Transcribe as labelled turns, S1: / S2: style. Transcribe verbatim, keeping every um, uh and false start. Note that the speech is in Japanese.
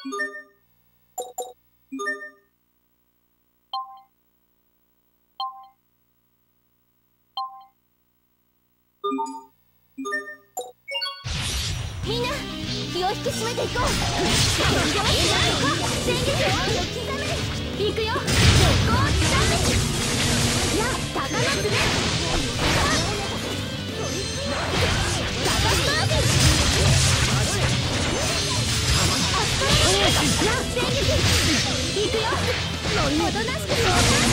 S1: みんな気を引き締めていこう。戦撃を刻め。行くよ。速攻ダメージ。やあ高松ね。高スタージ。アスパラやあ戦撃。行くよ。おとなしくそうか。